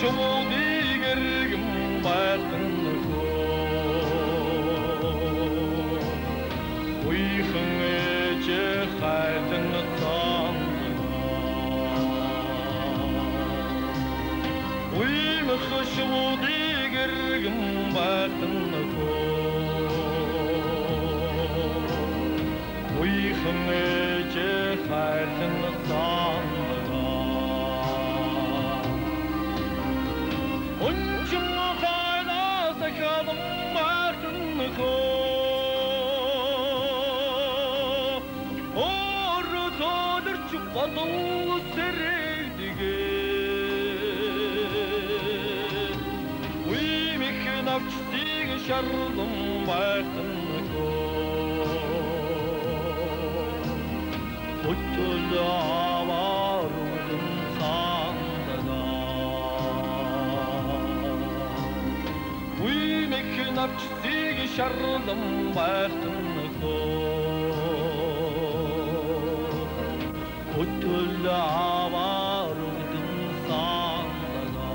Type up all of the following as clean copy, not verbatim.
шыбудигергім бақынныко Уйхың эче хайдың сандыға Уймық шыбудигергім бақынныко Уйхың эче хайдың сандыға Unchum khayna sakadım baktınlıko Orru todur çupadıl sereydige Uymik nafçısıge şardım baktınlıko Kutuldu avarudun sandaga Uymek nafçısıge şardım baktınlıko Kutuldu avarudun sandaga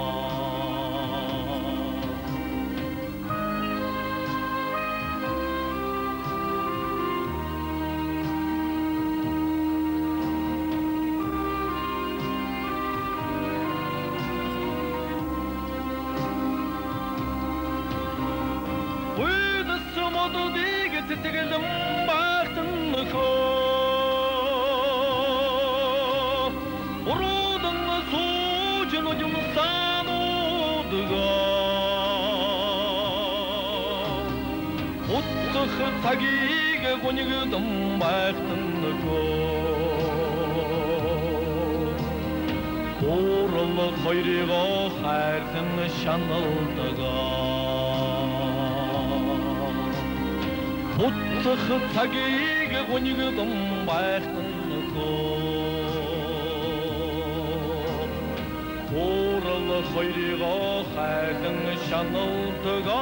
Uydu sumudu dige titigilim baktınlıko Urudun sucunu yumsan uduga Uttığı tagige gonigdim baktınlıko Uğurlu koyrigo hayrın şanıldıga Uttığı tagige gonigdim baktınlıko Uğurlu koyrigo hayrın şanıldıga